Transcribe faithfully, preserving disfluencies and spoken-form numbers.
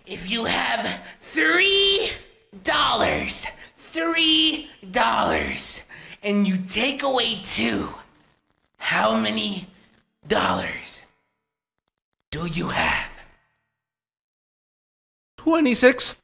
If you have three dollars, three dollars, and you take away two, how many dollars do you have? twenty-six